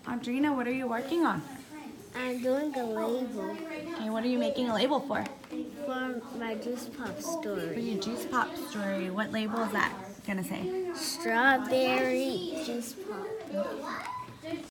Audrina, what are you working on? I'm doing a label Okay, what are you making a label for? for my Juice Pop For story. your Juice Pop story. What label is that gonna say? Strawberry Juice Pop.